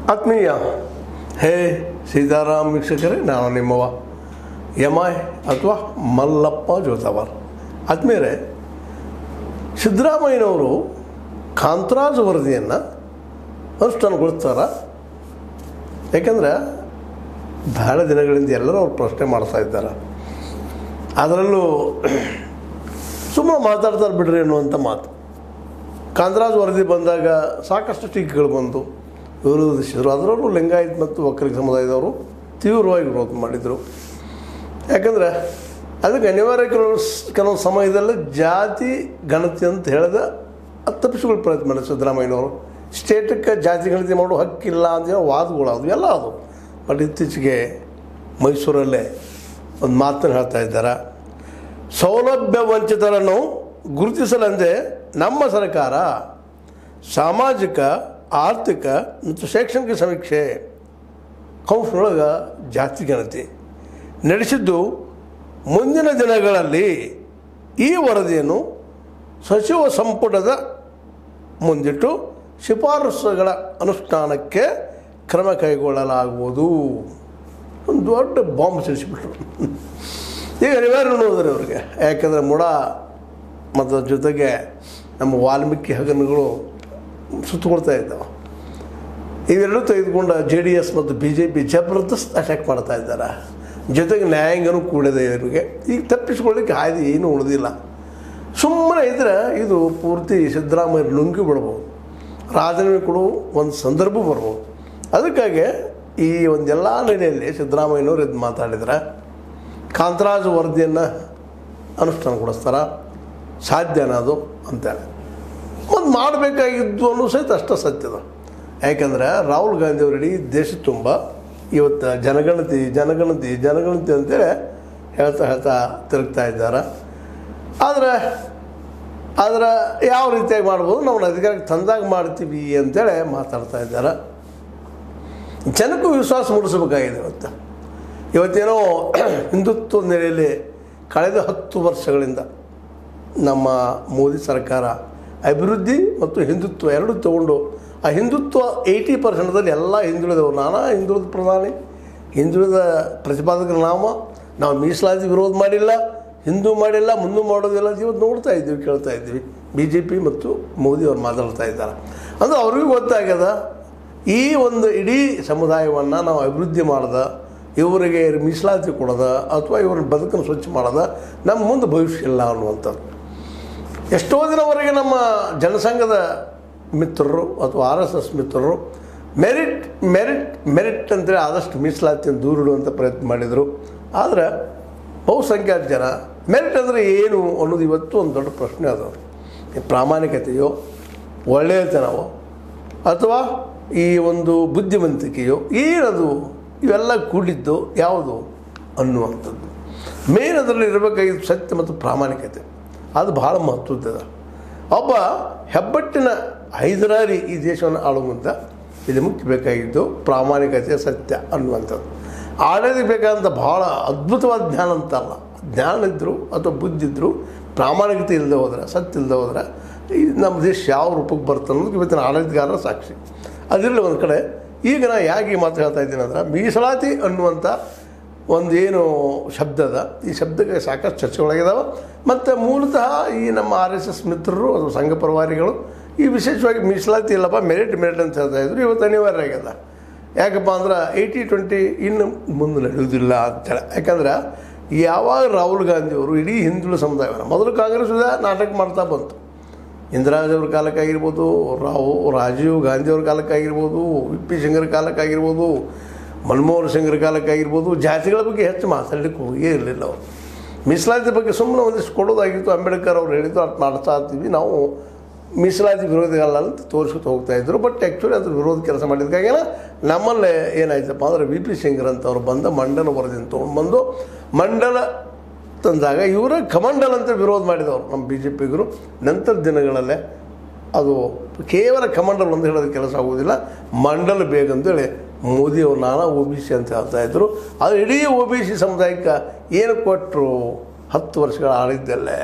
ಆತ್ಮೀಯ ಹೇ ಸೀತಾರಾಮ್ ವೀಕ್ಷಕರೇ, ನಾನು ನಿಮ್ಮವ ಎಮೈ ಅಥವಾ ಮಲ್ಲಪ್ಪ ಜೋತಾವರ್. ಆತ್ಮೀಯರೇ, ಸಿದ್ದರಾಮಯ್ಯನವರು ಕಾಂತರಾಜ್ ವರದಿಯನ್ನು ಅನುಷ್ಠಾನಗೊಳಿಸ್ತಾರ. ಯಾಕೆಂದರೆ ಬಹಳ ದಿನಗಳಿಂದ ಎಲ್ಲರೂ ಅವ್ರು ಪ್ರಶ್ನೆ ಮಾಡ್ತಾ ಇದ್ದಾರೆ. ಅದರಲ್ಲೂ ಸುಮ್ಮನೆ ಮಾತಾಡ್ತಾರೆ ಬಿಡ್ರಿ ಅನ್ನುವಂಥ ಮಾತು. ಕಾಂತರಾಜ್ ವರದಿ ಬಂದಾಗ ಸಾಕಷ್ಟು ಟೀಕೆಗಳು ಬಂದು ವಿರೋಧಿಸಿದರು. ಅದರಲ್ಲೂ ಲಿಂಗಾಯತ್ ಮತ್ತು ಒಕ್ಕಲಿಗ ಸಮುದಾಯದವರು ತೀವ್ರವಾಗಿ ವಿರೋಧ ಮಾಡಿದರು. ಯಾಕಂದರೆ ಅದಕ್ಕೆ ಅನಿವಾರ್ಯ ಕೆಲವು ಸಮಯದಲ್ಲಿ ಜಾತಿ ಗಣತಿ ಅಂತ ಹೇಳಿದ ತಪ್ಪಿಸಿಕೊಳ್ಳೋ ಪ್ರಯತ್ನ ಮಾಡಿದ್ರು ಸಿದ್ದರಾಮಯ್ಯನವರು. ಸ್ಟೇಟಕ್ಕೆ ಜಾತಿ ಗಣತಿ ಮಾಡೋ ಹಕ್ಕಿಲ್ಲ ಅಂತ ವಾದಗಳು ಅದು ಎಲ್ಲ ಅದು. ಬಟ್ ಇತ್ತೀಚೆಗೆ ಮೈಸೂರಲ್ಲೇ ಒಂದು ಮಾತನ್ನು ಹೇಳ್ತಾ ಇದ್ದಾರೆ. ಸೌಲಭ್ಯ ವಂಚಿತರನ್ನು ಗುರುತಿಸಲೆಂದೇ ನಮ್ಮ ಸರ್ಕಾರ ಸಾಮಾಜಿಕ, ಆರ್ಥಿಕ ಮತ್ತು ಶೈಕ್ಷಣಿಕ ಸಮೀಕ್ಷೆ ಕೌನ್ಸಿಲೊಳಗೆ ಜಾತಿ ಗಣತಿ ನಡೆಸಿದ್ದು, ಮುಂದಿನ ದಿನಗಳಲ್ಲಿ ಈ ವರದಿಯನ್ನು ಸಚಿವ ಸಂಪುಟದ ಮುಂದಿಟ್ಟು ಶಿಫಾರಸುಗಳ ಅನುಷ್ಠಾನಕ್ಕೆ ಕ್ರಮ ಕೈಗೊಳ್ಳಲಾಗುವುದು. ಒಂದು ದೊಡ್ಡ ಬಾಂಬ್ ಸಿಡಿಸಿಬಿಟ್ರು. ಈಗ ಅನಿವಾರ್ಯ ನೋಡಿದ್ರೆ ಅವ್ರಿಗೆ, ಯಾಕೆಂದರೆ ಮುಡ ಮತ್ತು ಜೊತೆಗೆ ನಮ್ಮ ವಾಲ್ಮೀಕಿ ಹಗರಣಗಳು ಸುತ್ತಕೊಳ್ತಾ ಇದ್ದಾವೆ. ಇವೆರಡೂ ತೆಗೆದುಕೊಂಡ JDS ಮತ್ತು BJP ಜಬರ್ದಸ್ತ್ ಅಟ್ಯಾಕ್ ಮಾಡ್ತಾ ಇದ್ದಾರೆ. ಜೊತೆಗೆ ನ್ಯಾಯಾಂಗನೂ ಕೂಡಿದೆ ಇವರಿಗೆ. ಈಗ ತಪ್ಪಿಸ್ಕೊಳ್ಳಿಕ್ಕೆ ಆಯ್ದು ಏನೂ ಉಳಿದಿಲ್ಲ. ಸುಮ್ಮನೆ ಇದ್ದರೆ ಇದು ಪೂರ್ತಿ ಸಿದ್ದರಾಮಯ್ಯ ಲುಂಗಿ ಬಿಡ್ಬೋದು, ರಾಜೀನಾಮೆ ಕೊಡೋ ಒಂದು ಸಂದರ್ಭ ಬರ್ಬೋದು. ಅದಕ್ಕಾಗಿ ಈ ಒಂದೆಲ್ಲ ನೆಲೆಯಲ್ಲಿ ಸಿದ್ದರಾಮಯ್ಯನವರು ಇದು ಮಾತಾಡಿದ್ರೆ ಕಾಂತರಾಜ್ ವರದಿಯನ್ನು ಅನುಷ್ಠಾನಗೊಳಿಸ್ತಾರ, ಸಾಧ್ಯನಾ ಅದು ಅಂತೇಳಿ ಮತ್ತು ಮಾಡಬೇಕಾಗಿದ್ದು ಅನ್ನೋ ಸಹಿತ ಅಷ್ಟೇ ಸತ್ಯದ. ಯಾಕೆಂದರೆ ರಾಹುಲ್ ಗಾಂಧಿ ಅವರು ಇಡೀ ದೇಶ ತುಂಬ ಇವತ್ತು ಜನಗಣತಿ ಜನಗಣತಿ ಜನಗಣತಿ ಅಂತೇಳಿ ಹೇಳ್ತಾ ತಿರುಗ್ತಾ ಇದ್ದಾರೆ. ಆದರೆ ಯಾವ ರೀತಿಯಾಗಿ ಮಾಡ್ಬೋದು, ನಾವು ಅಧಿಕಾರಕ್ಕೆ ತಂದಾಗ ಮಾಡ್ತೀವಿ ಅಂತೇಳಿ ಮಾತಾಡ್ತಾ ಇದ್ದಾರೆ. ಜನಕ್ಕೂ ವಿಶ್ವಾಸ ಮೂಡಿಸಬೇಕಾಗಿದೆ. ಇವತ್ತೇನೋ ಹಿಂದುತ್ವ ನೆಲೆಯಲ್ಲಿ ಕಳೆದ 10 ವರ್ಷಗಳಿಂದ ನಮ್ಮ ಮೋದಿ ಸರ್ಕಾರ ಅಭಿವೃದ್ಧಿ ಮತ್ತು ಹಿಂದುತ್ವ ಎರಡೂ ತಗೊಂಡು, ಆ ಹಿಂದುತ್ವ 80% ಎಲ್ಲ ಹಿಂದುಳಿದವರು. ನಾನಾ ಹಿಂದುಳಿದ ಪ್ರಧಾನಿ, ಹಿಂದುಳಿದ ಪ್ರತಿಪಾದಕರು ನಾವು ಮೀಸಲಾತಿ ವಿರೋಧ ಮಾಡಿಲ್ಲ, ಹಿಂದೂ ಮಾಡಿಲ್ಲ, ಮುಂದೂ ಮಾಡೋದಿಲ್ಲ. ಇವತ್ತು ನೋಡ್ತಾ ಇದ್ದೀವಿ, ಕೇಳ್ತಾ ಇದ್ದೀವಿ. BJP ಮತ್ತು ಮೋದಿ ಅವ್ರು ಮಾತಾಡ್ತಾ ಇದ್ದಾರೆ. ಅಂದರೆ ಅವ್ರಿಗೂ ಗೊತ್ತಾಗ್ಯದ ಈ ಒಂದು ಇಡೀ ಸಮುದಾಯವನ್ನು ನಾವು ಅಭಿವೃದ್ಧಿ ಮಾಡ್ದೆ, ಇವರಿಗೆ ಮೀಸಲಾತಿ ಕೊಡೋದ ಅಥವಾ ಇವ್ರ ಬದುಕನ್ನು ಸ್ವಚ್ಛ ಮಾಡೋದ, ನಮ್ಮ ಮುಂದೆ ಭವಿಷ್ಯ ಇಲ್ಲ ಅನ್ನುವಂಥದ್ದು. ಎಷ್ಟೋ ದಿನವರೆಗೆ ನಮ್ಮ ಜನಸಂಘದ ಮಿತ್ರರು ಅಥವಾ RSS ಮಿತ್ರರು ಮೆರಿಟ್ ಮೆರಿಟ್ ಮೆರಿಟ್ ಅಂತೇಳಿ ಆದಷ್ಟು ಮೀಸಲಾತಿಯನ್ನು ದೂರಿಡುವಂಥ ಪ್ರಯತ್ನ ಮಾಡಿದರು. ಆದರೆ ಬಹುಸಂಖ್ಯಾತ ಜನ ಮೆರಿಟ್ ಅಂದರೆ ಏನು ಅನ್ನೋದು ಇವತ್ತು ಒಂದು ದೊಡ್ಡ ಪ್ರಶ್ನೆ ಅದು. ಪ್ರಾಮಾಣಿಕತೆಯೋ, ಒಳ್ಳೆಯತನವೋ, ಅಥವಾ ಈ ಒಂದು ಬುದ್ಧಿವಂತಿಕೆಯೋ ಏನದು, ಇವೆಲ್ಲ ಕೂಡಿದ್ದು ಯಾವುದು ಅನ್ನುವಂಥದ್ದು. ಮೇನ್ ಅದರಲ್ಲಿ ಇರಬೇಕಾಗಿದ್ದು ಸತ್ಯ ಮತ್ತು ಪ್ರಾಮಾಣಿಕತೆ. ಅದು ಭಾಳ ಮಹತ್ವದ. ಒಬ್ಬ ಹೆಬ್ಬಟ್ಟಿನ ಹೈದರಾಲಿ ಈ ದೇಶವನ್ನು ಆಳುವಂಥ ಇಲ್ಲಿ ಮುಖ್ಯ ಬೇಕಾಗಿದ್ದು ಪ್ರಾಮಾಣಿಕತೆ, ಸತ್ಯ ಅನ್ನುವಂಥದ್ದು. ಆಡೋದಕ್ಕೆ ಬೇಕಾದಂಥ ಭಾಳ ಅದ್ಭುತವಾದ ಜ್ಞಾನ ಅಂತಲ್ಲ, ಜ್ಞಾನ ಇದ್ದರು ಅಥವಾ ಬುದ್ಧಿ ಇದ್ದರು, ಪ್ರಾಮಾಣಿಕತೆ ಇಲ್ಲದೆ ಹೋದರೆ, ಸತ್ಯ ಇಲ್ಲದೆ ಹೋದರೆ ಈ ನಮ್ಮ ದೇಶ ಯಾವ ರೂಪಕ್ಕೆ ಬರ್ತದೆ ಅನ್ನೋದಕ್ಕೆ ಇವತ್ತಿನ ಆಡಳಿತಗಾರರ ಸಾಕ್ಷಿ. ಅದಿರಲಿ ಒಂದು ಕಡೆ. ಈಗ ನಾನು ಯಾಕೆ ಮಾತು ಹೇಳ್ತಾ ಇದ್ದೀನಿ ಅಂದ್ರೆ, ಮೀಸಲಾತಿ ಅನ್ನುವಂಥ ಒಂದು ಏನು ಶಬ್ದದ, ಈ ಶಬ್ದಕ್ಕೆ ಸಾಕಷ್ಟು ಚರ್ಚೆಗಳಾಗಿದ್ದಾವೆ. ಮತ್ತು ಮೂಲತಃ ಈ ನಮ್ಮ RSS ಮಿತ್ರರು ಅಥವಾ ಸಂಘ ಪರಿವಾರಿಗಳು ಈ ವಿಶೇಷವಾಗಿ ಮೀಸಲಾತಿ ಇಲ್ಲಪ್ಪ ಮೆರಿಟ್ ಅಂತ ಹೇಳ್ತಾಯಿದ್ರು. ಇವತ್ತು ಅನಿವಾರ್ಯ ಆಗ್ಯದ. ಯಾಕಪ್ಪ ಅಂದ್ರೆ 80-20 ಇನ್ನು ಮುಂದೆ ನಡೆಯುವುದಿಲ್ಲ ಅಂತೇಳಿ. ಯಾಕಂದ್ರೆ ಯಾವಾಗ ರಾಹುಲ್ ಗಾಂಧಿಯವರು ಇಡೀ ಹಿಂದುಳಿದ ಸಮುದಾಯವನ್ನು, ಮೊದಲು ಕಾಂಗ್ರೆಸ್ ನಾಟಕ ಮಾಡ್ತಾ ಬಂತು. ಇಂದಿರಾಜವ್ರ ಕಾಲಕ್ಕಾಗಿರ್ಬೋದು, ರಾಜೀವ್ ಗಾಂಧಿಯವ್ರ ಕಾಲಕ್ಕಾಗಿರ್ಬೋದು, VP ಸಿಂಗ್ರ ಕಾಲಕ್ಕಾಗಿರ್ಬೋದು, ಮನಮೋಹನ್ ಸಿಂಗ್ರ ಕಾಲಕ್ಕಾಗಿರ್ಬೋದು, ಜಾತಿಗಳ ಬಗ್ಗೆ ಹೆಚ್ಚು ಮಾತಾಡಲಿಕ್ಕೆ ಹೋಗೇ ಇರಲಿಲ್ಲ ಅವರು. ಮೀಸಲಾತಿ ಬಗ್ಗೆ ಸುಮ್ಮನೆ ಒಂದಿಷ್ಟು ಕೊಡೋದಾಗಿತ್ತು. ಅಂಬೇಡ್ಕರ್ ಅವ್ರು ಹೇಳಿದ್ದು ಅದು ಮಾಡ್ತಾ ಇರ್ತೀವಿ, ನಾವು ಮೀಸಲಾತಿ ವಿರೋಧಿಗಳಲ್ಲ ಅಂತ ತೋರಿಸ್ಕೊತ ಹೋಗ್ತಾಯಿದ್ರು. ಬಟ್ ಆ್ಯಕ್ಚುಲಿ ಅದ್ರ ವಿರೋಧ ಕೆಲಸ ಮಾಡಿದ್ದಕ್ಕಾಗಿನ ನಮ್ಮಲ್ಲೇ ಏನಾಯ್ತಪ್ಪ ಅಂದ್ರೆ VP ಸಿಂಗ್ರ ಅಂತವ್ರು ಬಂದ ಮಂಡಲ ವರದಿಯನ್ನು ತೊಗೊಂಡು ಬಂದು ಮಂಡಲ ತಂದಾಗ ಇವರ ಕಮಂಡಲ್ ಅಂತ ವಿರೋಧ ಮಾಡಿದವರು ನಮ್ಮ BJPಗರು. ನಂತರ ದಿನಗಳಲ್ಲೇ ಅದು ಕೇವಲ ಕಮಂಡಲ್ ಅಂತ ಹೇಳೋದು ಕೆಲಸ ಆಗೋದಿಲ್ಲ, ಮಂಡಲ ಬೇಕಂತೇಳಿ ಮೋದಿಯವರು ನಾನಾ OBC ಅಂತ ಹೇಳ್ತಾಯಿದ್ರು. ಅದು ಇಡೀ OBC ಸಮುದಾಯಕ್ಕೆ ಏನು ಕೊಟ್ಟರು? 10 ವರ್ಷಗಳ ಆಳಿದ್ದಲ್ಲೇ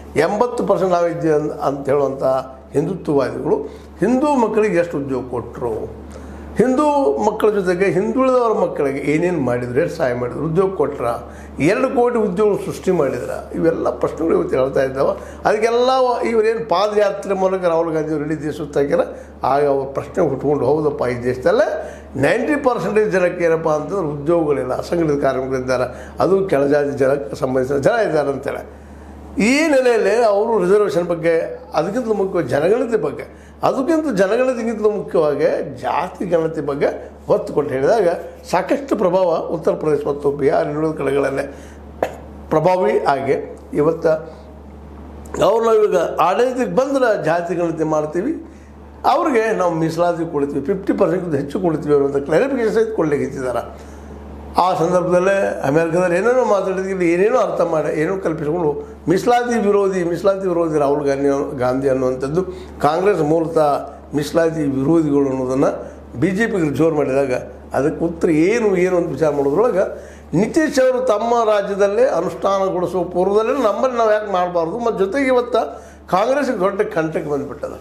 80% ನಾವಿದ್ದೀವಿ ಅಂತ ಹೇಳುವಂಥ ಹಿಂದುತ್ವವಾದಿಗಳು ಹಿಂದೂ ಮಕ್ಕಳಿಗೆ ಎಷ್ಟು ಉದ್ಯೋಗ ಕೊಟ್ಟರು? ಹಿಂದೂ ಮಕ್ಕಳ ಜೊತೆಗೆ ಹಿಂದುಳಿದವರ ಮಕ್ಕಳಿಗೆ ಏನೇನು ಮಾಡಿದ್ರು, ಎಷ್ಟು ಸಹಾಯ ಮಾಡಿದ್ರು, ಉದ್ಯೋಗ ಕೊಟ್ರ, 2 ಕೋಟಿ ಉದ್ಯೋಗ ಸೃಷ್ಟಿ ಮಾಡಿದ್ರ, ಇವೆಲ್ಲ ಪ್ರಶ್ನೆಗಳು ಇವತ್ತು ಹೇಳ್ತಾ ಇದ್ದಾವೆ. ಅದಕ್ಕೆಲ್ಲ ಇವರೇನು ಪಾದಯಾತ್ರೆ ಮೂಲಕ ರಾಹುಲ್ ಗಾಂಧಿ ಅವರು ಇಡೀ ದೇಶ ಸುತ್ತಾಕ್ಯಾರ. ಆಗ ಅವ್ರ ಪ್ರಶ್ನೆ ಹುಟ್ಕೊಂಡು, ಹೌದಪ್ಪ ಈ ದೇಶದಲ್ಲೇ 90% ಜನಕ್ಕೆ ಏನಪ್ಪ ಅಂತಂದ್ರೆ ಉದ್ಯೋಗಗಳಿಲ್ಲ, ಅಸಂಘಟಿತ ಕಾರ್ಮಿಕರಿದ್ದಾರೆ, ಅದು ಕೆಳಜಾತಿ ಜನಕ್ಕೆ ಸಂಬಂಧಿಸಿದ ಜನ ಇದ್ದಾರೆ ಅಂತೇಳಿ. ಈ ನೆಲೆಯಲ್ಲಿ ಅವರು ರಿಸರ್ವೇಷನ್ ಬಗ್ಗೆ, ಅದಕ್ಕಿಂತ ಮುಖ್ಯವಾಗಿ ಜನಗಣತಿ ಬಗ್ಗೆ, ಅದಕ್ಕಿಂತ ಜನಗಣತಿಗಿಂತ ಮುಖ್ಯವಾಗಿ ಜಾತಿ ಗಣತಿ ಬಗ್ಗೆ ಒತ್ತು ಕೊಟ್ಟು ಹೇಳಿದಾಗ ಸಾಕಷ್ಟು ಪ್ರಭಾವ ಉತ್ತರ ಪ್ರದೇಶ ಮತ್ತು ಬಿಹಾರ್ ಇನ್ನುಳಿದ ಕಡೆಗಳಲ್ಲೇ ಪ್ರಭಾವಿ ಆಗಿ ಇವತ್ತು ಅವ್ರು ನಾವೀಗ ಆಡಳಿತಕ್ಕೆ ಬಂದ್ರೆ ಜಾತಿ ಗಣತಿ ಮಾಡ್ತೀವಿ, ಅವ್ರಿಗೆ ನಾವು ಮೀಸಲಾತಿ ಕೊಡ್ತೀವಿ, 50% ಹೆಚ್ಚು ಕೊಡ್ತೀವಿ ಅನ್ನೋಂಥ ಕ್ಲಾರಿಫಿಕೇಶನ್ ಸಹಿತ ಕೊಡ್ಲಿಕ್ಕಿದ್ದಾರೆ. ಆ ಸಂದರ್ಭದಲ್ಲೇ ಅಮೇರಿಕಾದಲ್ಲಿ ಏನೇನೋ ಮಾತಾಡಿದ್ವಿ, ಏನೇನೋ ಅರ್ಥ ಮಾಡಿ ಏನೋ ಕಲ್ಪಿಸಿಕೊಂಡು ಮೀಸಲಾತಿ ವಿರೋಧಿ ರಾಹುಲ್ ಗಾಂಧಿ ಅನ್ನುವಂಥದ್ದು ಕಾಂಗ್ರೆಸ್ ಮೂಲತಃ ಮೀಸಲಾತಿ ವಿರೋಧಿಗಳು ಅನ್ನೋದನ್ನು BJPಗೆ ಜೋರು ಮಾಡಿದಾಗ ಅದಕ್ಕೆ ಉತ್ತರ ಏನು ಅಂತ ವಿಚಾರ ಮಾಡೋದ್ರೊಳಗೆ ನಿತೀಶ್ ಅವರು ತಮ್ಮ ರಾಜ್ಯದಲ್ಲೇ ಅನುಷ್ಠಾನಗೊಳಿಸುವ ಪೂರ್ವದಲ್ಲೇ ನಮ್ಮಲ್ಲಿ ನಾವು ಯಾಕೆ ಮಾಡಬಾರ್ದು, ಮತ್ತು ಜೊತೆಗೆ ಇವತ್ತು ಕಾಂಗ್ರೆಸ್ಗೆ ದೊಡ್ಡ ಕಂಟಕ್ಕೆ ಬಂದುಬಿಟ್ಟದ.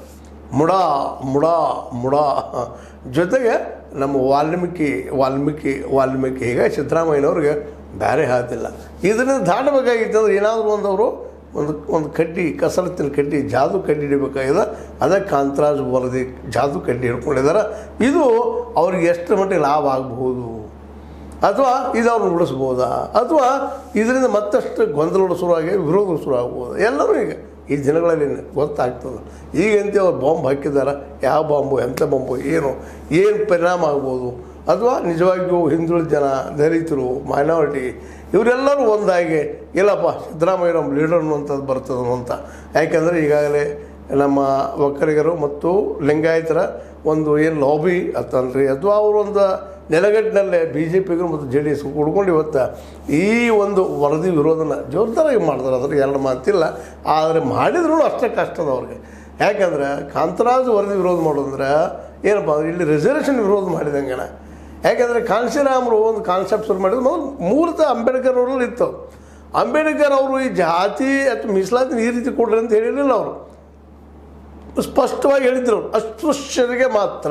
ಮುಡಾ ಜೊತೆಗೆ ನಮ್ಮ ವಾಲ್ಮೀಕಿ ಈಗ ಸಿದ್ದರಾಮಯ್ಯನವ್ರಿಗೆ ಬೇರೆ ಹಾತಿಲ್ಲ. ಇದನ್ನು ದಾಟಬೇಕಾಗಿತ್ತು ಅಂದ್ರೆ ಏನಾದರೂ ಒಂದು ಕಡ್ಡಿ, ಕಸರತ್ತಿನ ಕಡ್ಡಿ, ಜಾದು ಕಡ್ಡಿ ಹಿಡಿಬೇಕಾಗಿದೆ. ಅದಕ್ಕೆ ಕಾಂತರಾಜ್ ವರದಿ ಜಾದು ಕಡ್ಡಿ ಹಿಡ್ಕೊಂಡಿದ್ದಾರೆ. ಇದು ಅವ್ರಿಗೆ ಎಷ್ಟು ಮಟ್ಟಿಗೆ ಲಾಭ ಆಗಬಹುದು, ಅಥವಾ ಇದು ಅವ್ರನ್ನ ಉಳಿಸ್ಬೋದಾ, ಅಥವಾ ಇದರಿಂದ ಮತ್ತಷ್ಟು ಗೊಂದಲಗಳು ಶುರುವಾಗಿ ವಿರೋಧಗಳು ಶುರು ಆಗ್ಬೋದು. ಎಲ್ಲರೂ ಈಗ ಈ ದಿನಗಳಲ್ಲಿ ಗೊತ್ತಾಗ್ತದೆ. ಈಗಂತೆ ಅವ್ರು ಬಾಂಬ್ ಹಾಕಿದ್ದಾರೆ, ಯಾವ ಬಾಂಬು, ಎಂಥ ಬಾಂಬು, ಏನು ಪರಿಣಾಮ ಆಗ್ಬೋದು, ಅಥವಾ ನಿಜವಾಗಿಯೂ ಹಿಂದುಳಿದ ಜನ, ದಲಿತರು, ಮೈನಾರಿಟಿ ಇವರೆಲ್ಲರೂ ಒಂದಾಗಿ ಇಲ್ಲಪ್ಪ ಸಿದ್ದರಾಮಯ್ಯ ನಮ್ಮ ಲೀಡರ್ ಅನ್ನುವಂಥದ್ದು ಬರ್ತದೆ ಅಂತ. ಯಾಕೆಂದರೆ ಈಗಾಗಲೇ ನಮ್ಮ ಒಕ್ಕಲಿಗರು ಮತ್ತು ಲಿಂಗಾಯತರ ಒಂದು ಏನು ಲಾಬಿ ಅಂತನ್ರಿ, ಅಥವಾ ಅವರೊಂದು ನೆಲಗಟ್ಟಿನಲ್ಲೇ BJPಗರು ಮತ್ತು JDS ಕೂಡ್ಕೊಂಡು ಇವತ್ತು ಈ ಒಂದು ವರದಿ ವಿರೋಧನ ಜೋರ್ದಾರಾಗಿ ಮಾಡ್ತಾರೆ. ಅದ್ರ 2 ಮಾತಿಲ್ಲ. ಆದರೆ ಮಾಡಿದ್ರೂ ಅಷ್ಟೇ ಕಷ್ಟದ ಅವ್ರಿಗೆ. ಯಾಕಂದ್ರೆ ಕಾಂತರಾಜ್ ವರದಿ ವಿರೋಧ ಮಾಡೋದಂದ್ರೆ ಏನಪ್ಪ ಅಂದ್ರೆ ಇಲ್ಲಿ ರಿಸರ್ವೇಷನ್ ವಿರೋಧ ಮಾಡಿದಂಗೆ. ಯಾಕೆಂದರೆ ಕಾಂಶಿರಾಮರು ಒಂದು ಕಾನ್ಸೆಪ್ಟ್ ಶುರು ಮಾಡಿದ್ರು. ಮೊದಲು ಮೂಲತಃ ಅಂಬೇಡ್ಕರ್ ಅವರಲ್ಲಿ ಇತ್ತು. ಅಂಬೇಡ್ಕರ್ ಅವರು ಈ ಜಾತಿ ಅಥವಾ ಮೀಸಲಾತಿ ಈ ರೀತಿ ಕೊಡ್ರಿ ಅಂತ ಹೇಳಿರಲಿಲ್ಲ. ಅವರು ಸ್ಪಷ್ಟವಾಗಿ ಹೇಳಿದ್ರು, ಅಸ್ಪೃಶ್ಯರಿಗೆ ಮಾತ್ರ,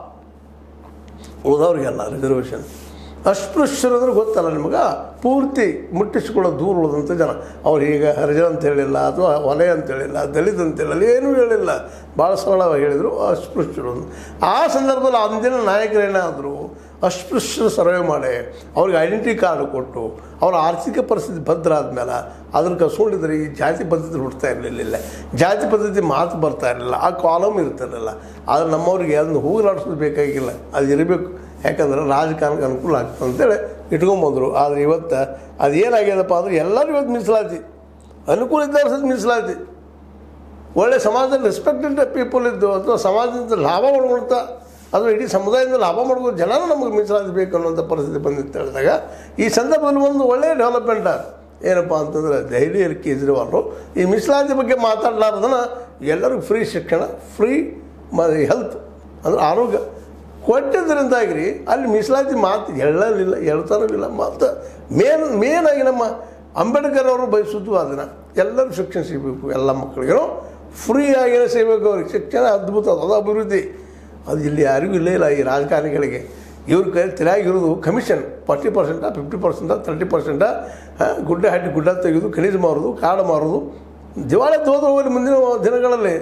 ಉಳಿದವ್ರಿಗೆಲ್ಲ ರಿಸರ್ವೇಷನ್. ಅಸ್ಪೃಶ್ಯರು ಅಂದ್ರೆ ಗೊತ್ತಲ್ಲ ನಿಮಗೆ, ಪೂರ್ತಿ ಮುಟ್ಟಿಸಿಕೊಳ್ಳೋ ದೂರ ಉಳಿದಂಥ ಜನ. ಅವ್ರು ಈಗ ಹರಿಜನ ಅಂತ ಹೇಳಿಲ್ಲ, ಅಥವಾ ವಲಯ ಅಂತ ಹೇಳಿಲ್ಲ, ದಲಿತ ಅಂತ ಹೇಳಿಲ್ಲ, ಏನೂ ಹೇಳಿಲ್ಲ, ಭಾಳ ಸರಳವಾಗಿ ಹೇಳಿದರು ಅಸ್ಪೃಶ್ಯರು. ಆ ಸಂದರ್ಭದಲ್ಲಿ ಅಂದಿನ ನಾಯಕರೇನಾದರೂ ಅಸ್ಪೃಶ್ಯರು ಸರ್ವೆ ಮಾಡಿ ಅವ್ರಿಗೆ ಐಡೆಂಟಿ ಕಾರ್ಡ್ ಕೊಟ್ಟು ಅವರ ಆರ್ಥಿಕ ಪರಿಸ್ಥಿತಿ ಭದ್ರ ಆದಮೇಲೆ ಅದನ್ನು ಕಸ್ಕೊಂಡಿದ್ರೆ ಈ ಜಾತಿ ಪದ್ಧತಿ ಹುಡ್ತಾ ಇರಲಿಲ್ಲ, ಜಾತಿ ಪದ್ಧತಿ ಮಾತು ಬರ್ತಾ ಇರಲಿಲ್ಲ, ಆ ಕಾಲಮ್ ಇರ್ತಿರಲಿಲ್ಲ. ಆದರೆ ನಮ್ಮವ್ರಿಗೆ ಅದನ್ನು ಹೋಗಲಾಡಿಸೋದು ಬೇಕಾಗಿಲ್ಲ, ಅದು ಇರಬೇಕು. ಯಾಕಂದ್ರೆ ರಾಜಕಾರಣಕ್ಕೆ ಅನುಕೂಲ ಆಗ್ತದೆ ಅಂತೇಳಿ ಇಟ್ಕೊಂಬಂದರು. ಆದರೆ ಇವತ್ತು ಅದು ಏನಾಗ್ಯದಪ್ಪ ಅಂದರೆ ಎಲ್ಲರೂ ಇವತ್ತು ಮೀಸಲಾತಿ, ಅನುಕೂಲ ಇದ್ದವ್ರ ಸಹಿತ ಮೀಸಲಾತಿ, ಒಳ್ಳೆ ಸಮಾಜದಲ್ಲಿ ರೆಸ್ಪೆಕ್ಟೆಡ್ ಪೀಪಲ್ ಇದ್ದು, ಅಥವಾ ಸಮಾಜದಿಂದ ಲಾಭ ಮಾಡ್ಕೊಳ್ತಾ, ಅದು ಇಡೀ ಸಮುದಾಯದಿಂದ ಲಾಭ ಮಾಡ್ಕೊಂಡು ಜನನೂ ನಮಗೆ ಮೀಸಲಾತಿ ಬೇಕು ಅನ್ನೋಂಥ ಪರಿಸ್ಥಿತಿ ಬಂದಿತ್ತು ಹೇಳಿದಾಗ ಈ ಸಂದರ್ಭದಲ್ಲಿ ಒಂದು ಒಳ್ಳೆಯ ಡೆವಲಪ್ಮೆಂಟ್ ಏನಪ್ಪ ಅಂತಂದರೆ ದೆಹಲಿಯಲ್ಲಿ ಕೇಜ್ರಿವಾಲ್ರು ಈ ಮೀಸಲಾತಿ ಬಗ್ಗೆ ಮಾತಾಡಲಾರ್ದನ್ನು ಎಲ್ಲರಿಗೂ ಫ್ರೀ ಶಿಕ್ಷಣ, ಫ್ರೀ ಹೆಲ್ತ್ ಅಂದರೆ ಆರೋಗ್ಯ ಕೊಟ್ಟಿದ್ದರಿಂದಾಗಿರಿ ಅಲ್ಲಿ ಮೀಸಲಾತಿ ಮಾತು ಹೇಳ್ತಾನೂ ಇಲ್ಲ. ಮತ್ತು ಮೇನಾಗಿ ನಮ್ಮ ಅಂಬೇಡ್ಕರ್ ಅವರು ಬಯಸುವುದು ಅದನ್ನು ಎಲ್ಲರೂ ಶಿಕ್ಷಣ ಸಿಗಬೇಕು, ಎಲ್ಲ ಮಕ್ಕಳಿಗೂ ಫ್ರೀಯಾಗಿಯೇ ಸಿಗಬೇಕು. ಅವ್ರಿಗೆ ಶಿಕ್ಷಣ ಅದ್ಭುತ, ಅದು ಅಭಿವೃದ್ಧಿ. ಅದು ಇಲ್ಲಿ ಯಾರಿಗೂ ಇಲ್ಲ ಈ ರಾಜಕಾರಣಿಗಳಿಗೆ. ಇವ್ರ ಕೈ ತಲೆಯಾಗಿರೋದು ಕಮಿಷನ್ 40%, 50%, 30%, ಗುಡ್ಡ ತೆಗೆದು ಖನಿಜ ಮಾರೋದು, ಕಾಡು ಮಾರೋದು, ದಿವಾಳಿ ಹೋದ್ರೆ ಮುಂದಿನ ದಿನಗಳಲ್ಲಿ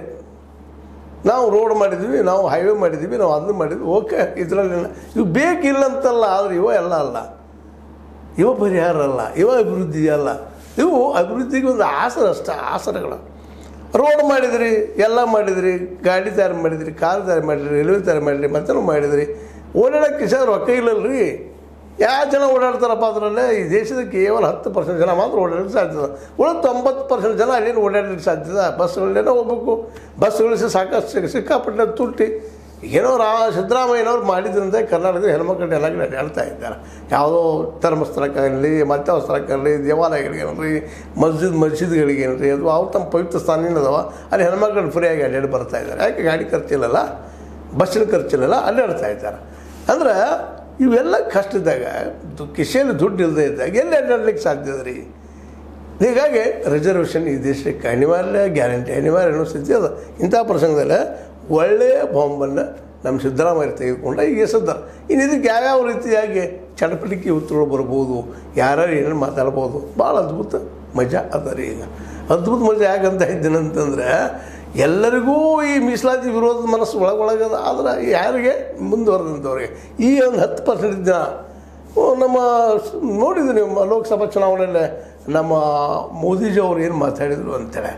ನಾವು ರೋಡ್ ಮಾಡಿದ್ವಿ, ನಾವು ಹೈವೇ ಮಾಡಿದ್ವಿ, ನಾವು ಅದನ್ನು ಮಾಡಿದ್ವಿ, ಓಕೆ, ಇದರಲ್ಲಿ ಇವು ಬೇಕಿಲ್ಲ ಅಂತಲ್ಲ. ಆದರೆ ಎಲ್ಲ ಅಲ್ಲ, ಇವ ಪರಿಹಾರ ಅಲ್ಲ, ಇವ ಅಭಿವೃದ್ಧಿ ಅಲ್ಲ. ಇವು ಅಭಿವೃದ್ಧಿಗೆ ಒಂದು ಆಸರಗಳು. ರೋಡ್ ಮಾಡಿದ್ರಿ, ಎಲ್ಲ ಮಾಡಿದ್ರಿ, ಗಾಡಿ ತಯಾರು ಮಾಡಿದ್ರಿ, ಕಾರು ತಯಾರು ಮಾಡಿದ್ರಿ, ರೈಲ್ವೆ ತಯಾರು ಮಾಡಿದ್ರಿ, ಮತ್ತೇನೋ ಮಾಡಿದ್ರಿ. ಓಡಾಡೋಕ್ಕೆ ರೊಕ್ಕ ಇಲ್ಲಲ್ರಿ. ಯಾವ ಜನ ಓಡಾಡ್ತಾರಪ್ಪ ಅದರಲ್ಲೇ? ಈ ದೇಶದ ಕೇವಲ 10% ಜನ ಮಾತ್ರ ಓಡಾಡಲಿಕ್ಕೆ ಸಾಧ್ಯದ. ಉಳಿದ 90% ಜನ ಅಲ್ಲೇನು ಓಡಾಡಲಿಕ್ಕೆ ಸಾಧ್ಯದ? ಬಸ್ಗಳಲ್ಲೇನೋ ಹೋಗ್ಬೇಕು. ಬಸ್ಗಳಿಸಿ ಸಾಕಷ್ಟು ಸಿಕ್ಕಾಪಟ್ಟೆ ತುಟ್ಟಿ ಏನೋ ಸಿದ್ದರಾಮಯ್ಯನವ್ರು ಮಾಡಿದ್ರಿಂದ ಕರ್ನಾಟಕದ ಹೆಣ್ಮಕ್ಳು ಎಲ್ಲ ಕಡೆ ಅಡ್ಡಾಡ್ತಾ ಇದ್ದಾರೆ. ಯಾವುದೋ ಧರ್ಮಸ್ಥಳಕ್ಕಾಗಲಿ, ಮತ್ಯಾವ ದೇವಾಲಯಗಳಿಗೇನ್ರಿ, ಮಸ್ಜಿದ್ಗಳಿಗೇನ್ರಿ, ಅದು ಅವ್ರು ತಮ್ಮ ಪವಿತ್ರ ಸ್ಥಾನ ಏನದವ ಅಲ್ಲಿ ಹೆಣ್ಮಕ್ಳು ಫ್ರೀಯಾಗಿ ಅಡ್ಡಾಡಿ ಬರ್ತಾ ಇದ್ದಾರೆ. ಯಾಕೆ? ಗಾಡಿ ಖರ್ಚಿಲ್ಲಲ್ಲ, ಬಸ್ಸಿನ ಖರ್ಚಿಲ್ಲಲ್ಲ, ಅಡ್ಡಾಡ್ತಾ ಇದ್ದಾರೆ. ಅಂದ್ರೆ ಇವೆಲ್ಲ ಕಷ್ಟದಾಗ, ಕಿಶೆಯಲ್ಲಿ ದುಡ್ಡು ಇಲ್ಲದೆ ಇದ್ದಾಗ ಎಲ್ಲಿ ಅಡ್ಡಾಡ್ಲಿಕ್ಕೆ ಸಾಧ್ಯದ ರೀ? ಹೀಗಾಗಿ ರಿಸರ್ವೇಷನ್ ಈ ದೇಶಕ್ಕೆ ಅನಿವಾರ್ಯ, ಗ್ಯಾರಂಟಿ ಅನಿವಾರ್ಯ ಅನ್ನೋ ಸ್ಥಿತಿ ಅದ. ಇಂಥ ಪ್ರಸಂಗದಲ್ಲಿ ಒಳ್ಳೆಯ ಬಾಂಬನ್ನು ನಮ್ಮ ಸಿದ್ದರಾಮಯ್ಯ ತೆಗೆದುಕೊಂಡ ಈಗ ಎಸದ್ದಾರೆ. ಇನ್ನು ಇದಕ್ಕೆ ಯಾವ್ಯಾವ ರೀತಿಯಾಗಿ ಚಟಪಟಿಕೆ ಉತ್ತರಗಳು ಬರ್ಬೋದು, ಯಾರ್ಯಾರು ಏನೇನು ಮಾತಾಡ್ಬೋದು, ಭಾಳ ಅದ್ಭುತ ಮಜಾ ಅದ ರೀ. ಈಗ ಅದ್ಭುತ ಮಜಾ ಯಾಕಂತ ಇದ್ದೀನಿ ಅಂತಂದರೆ, ಎಲ್ಲರಿಗೂ ಈ ಮೀಸಲಾತಿ ವಿರೋಧದ ಮನಸ್ಸು ಒಳಗೊಳಗದ. ಆದರೆ ಯಾರಿಗೆ ಮುಂದುವರೆದಂಥವ್ರಿಗೆ ಈ ಒಂದು 10% ಜನ ನಮ್ಮ ನೋಡಿದ್ವಿ ನೀವು ಲೋಕಸಭಾ ಚುನಾವಣೆಯಲ್ಲೇ ನಮ್ಮ ಮೋದಿಜಿ ಅವ್ರು ಏನು ಮಾತಾಡಿದರು ಅಂತೇಳಿ.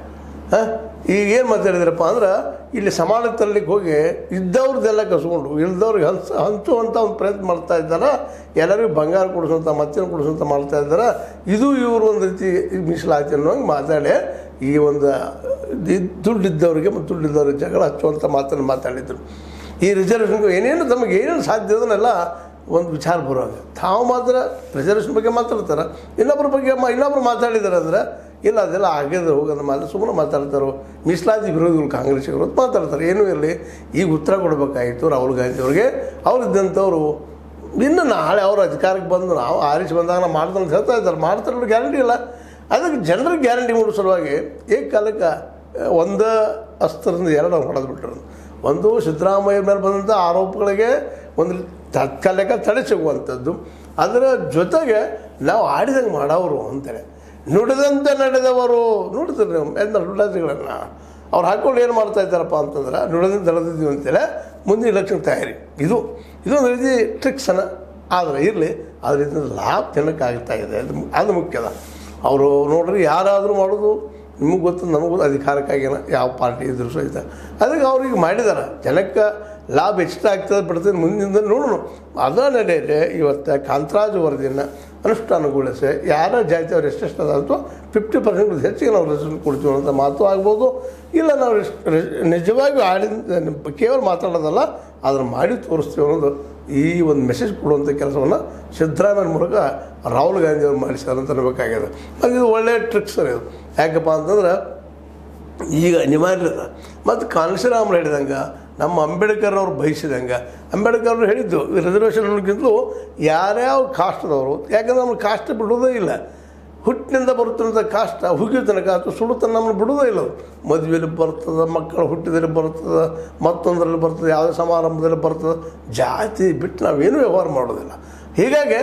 ಈಗ ಏನು ಮಾತಾಡಿದ್ರಪ್ಪ ಅಂದ್ರೆ, ಇಲ್ಲಿ ಸಮಾನ ತರಲಿಕ್ಕೆ ಹೋಗಿ ಇದ್ದವ್ರದ್ದೆಲ್ಲ ಕಸ್ಕೊಂಡು ಇಲ್ದವ್ರಿಗೆ ಹಂಚುವಂಥ ಒಂದು ಪ್ರಯತ್ನ ಮಾಡ್ತಾ ಇದ್ದಾರೆ. ಎಲ್ಲರಿಗೂ ಬಂಗಾರ ಕೊಡಿಸುವಂಥ ಮತ್ತೇನು ಕೊಡಿಸುವಂಥ ಮಾಡ್ತಾ ಇದ್ದಾರೆ. ಇದು ಇವರು ಒಂದು ರೀತಿ ಮೀಸಲಾತಿ ಅನ್ನೋಂಗೆ ಮಾತಾಡಿ ಈ ಒಂದು ದುಡ್ಡಿದ್ದವರಿಗೆ ಮತ್ತು ದುಡ್ಡಿದ್ದವ್ರಿಗೆ ಜಗಳ ಹಚ್ಚುವಂಥ ಮಾತನ್ನು ಮಾತಾಡಿದರು. ಈ ರಿಸರ್ವೇಷನ್ಗೆ ಏನೇನು ತಮಗೆ ಏನೇನು ಸಾಧ್ಯ ಅದನ್ನೆಲ್ಲ ಒಂದು ವಿಚಾರ ಬರುವಾಗ ತಾವು ಮಾತ್ರ ರಿಸರ್ವೇಷನ್ ಬಗ್ಗೆ ಮಾತಾಡ್ತಾರೆ, ಇನ್ನೊಬ್ಬರ ಬಗ್ಗೆ ಇನ್ನೊಬ್ರು ಮಾತಾಡಿದ್ದಾರೆ ಅಂದರೆ ಇಲ್ಲ ಅದೆಲ್ಲ ಆಗದೆ ಹೋಗೋದು ಮಾತ್ರ ಸುಮ್ಮನೆ ಮಾತಾಡ್ತಾರೋ. ಮೀಸಲಾತಿ ವಿರೋಧಿಗಳು ಕಾಂಗ್ರೆಸ್ಸಿಗರು ಮಾತಾಡ್ತಾರೆ, ಏನೂ ಇರಲಿ. ಈಗ ಉತ್ತರ ಕೊಡಬೇಕಾಗಿತ್ತು ರಾಹುಲ್ ಗಾಂಧಿ ಅವ್ರಿಗೆ. ಅವರಿದ್ದಂಥವ್ರು ಇನ್ನು ನಾಳೆ ಅವರು ಅಧಿಕಾರಕ್ಕೆ ಬಂದು ನಾವು ಆರಿಸಿ ಬಂದಾಗ ನಾವು ಮಾಡ್ತಾರೆ ಅಂತ ಹೇಳ್ತಾ ಇದ್ದಾರೆ. ಮಾಡ್ತಾರೆ ಗ್ಯಾರಂಟಿ ಇಲ್ಲ. ಅದಕ್ಕೆ ಜನರಿಗೆ ಗ್ಯಾರಂಟಿ ಮೂಡೋ ಸಲುವಾಗಿ ಏಕಕಾಲಕ್ಕೆ ಒಂದು ಅಸ್ತ್ರದಿಂದ ಎರಡು ಹೊಡೆದು ಬಿಟ್ಟರು. ಒಂದು ಸಿದ್ದರಾಮಯ್ಯ ಮೇಲೆ ಬಂದಂಥ ಆರೋಪಗಳಿಗೆ ಒಂದು ತಾತ್ಕಾಲಿಕ ತಡೆ ಸಿಗುವಂಥದ್ದು, ಅದರ ಜೊತೆಗೆ ನಾವು ಆಡಿದಂಗೆ ಮಾಡೋರು ಅಂತೇಳಿ ನುಡಿದಂತೆ ನಡೆದವರು. ನೋಡ್ತೀರಿ ನೀವು ನುಡಿಗಳನ್ನು ಅವ್ರು ಹಾಕ್ಕೊಂಡು ಏನು ಮಾಡ್ತಾ ಇದ್ದಾರಪ್ಪ ಅಂತಂದ್ರೆ, ನುಡಿದಂತೆ ನಡೆದಿದ್ದೀವಿ ಅಂತೇಳಿ ಮುಂದಿನ ಎಲೆಕ್ಷನ್ ತಯಾರಿ. ಇದೊಂದು ರೀತಿ ಟ್ರಿಕ್ಸನ್ನು. ಆದರೆ ಇರಲಿ, ಅದರಿಂದ ಲಾಭ ಜನಕ್ಕಾಗ್ತಾ ಇದೆ, ಅದು ಮುಖ್ಯದ. ಅವರು ನೋಡ್ರಿ ಯಾರಾದರೂ ಮಾಡೋದು ನಿಮಗೆ ಗೊತ್ತು, ನಮಗೆ ಗೊತ್ತು, ಅಧಿಕಾರಕ್ಕಾಗಿನ ಯಾವ ಪಾರ್ಟಿ ಇದ್ರು ಸಹಿತ ಅದಕ್ಕೆ ಅವ್ರಿಗೆ ಮಾಡಿದ್ದಾರೆ. ಜನಕ್ಕೆ ಲಾಭ ಎಷ್ಟಾಗ್ತದೆ ಬಿಡ್ತದೆ ಮುಂದಿನ ನೋಡೋಣ. ಅದ ನಡೆಯದೆ ಇವತ್ತು ಕಾಂತರಾಜ್ ವರದಿಯನ್ನು ಅನುಷ್ಠಾನಗೊಳಿಸಿ ಯಾರ ಜಾತಿ ಅವ್ರು ಎಷ್ಟೆಷ್ಟು ಅದ ಅಥವಾ 50% ಹೆಚ್ಚಿಗೆ ನಾವು ರಿಸಲ್ಟ್ ಕೊಡ್ತೀವಿ ಅಂತ ಮಾತು ಆಗ್ಬೋದು. ಇಲ್ಲ ನಾವು ನಿಜವಾಗಿ ಕೇವಲ ಮಾತಾಡೋದಲ್ಲ, ಅದನ್ನು ಮಾಡಿ ತೋರಿಸ್ತೀವಿ ಅನ್ನೋದು ಈ ಒಂದು ಮೆಸೇಜ್ ಕೊಡುವಂಥ ಕೆಲಸವನ್ನು ಸಿದ್ದರಾಮಯ್ಯ ಮೂಲಕ ರಾಹುಲ್ ಗಾಂಧಿ ಅವರು ಮಾಡಿಸ್ತಾರೆ ಅಂತ ಅನ್ನಬೇಕಾಗಿದೆ. ಅದು ಇದು ಒಳ್ಳೆಯ ಟ್ರಿಕ್ಸ್ ಇದು. ಯಾಕಪ್ಪ ಅಂತಂದ್ರೆ ಈಗ ಅನಿವಾರ್ಯದ ಮತ್ತು ಕಾಂಶಿರಾಮರು ಹೇಳಿದಂಗೆ, ನಮ್ಮ ಅಂಬೇಡ್ಕರ್ ಅವ್ರು ಬಯಸಿದಂಗೆ, ಅಂಬೇಡ್ಕರ್ ಅವರು ಹೇಳಿದ್ದು ರಿಸರ್ವೇಷನ್ಗಿಂತಲೂ ಯಾರ್ಯಾವ ಕಾಸ್ಟ್ದವರು, ಯಾಕಂದ್ರೆ ನಮ್ಗೆ ಕಾಸ್ಟ್ ಬಿಡೋದೇ ಇಲ್ಲ. ಹುಟ್ಟಿನಿಂದ ಬರುತ್ತಿರೋಂಥ ಕಾಷ್ಟ ಹುಗಿಯೋ ತನಕ ಅಥವಾ ಸುಡುತನ ನಮ್ಮನ್ನು ಬಿಡೋದೇ ಇಲ್ಲ. ಮದುವೆಯಲ್ಲಿ ಬರ್ತದೆ, ಮಕ್ಕಳು ಹುಟ್ಟಿದಲ್ಲಿ ಬರ್ತದೆ, ಮತ್ತೊಂದರಲ್ಲಿ ಬರ್ತದೆ, ಯಾವುದೇ ಸಮಾರಂಭದಲ್ಲಿ ಬರ್ತದೆ. ಜಾತಿ ಬಿಟ್ಟು ನಾವೇನು ವ್ಯವಹಾರ ಮಾಡೋದಿಲ್ಲ. ಹೀಗಾಗಿ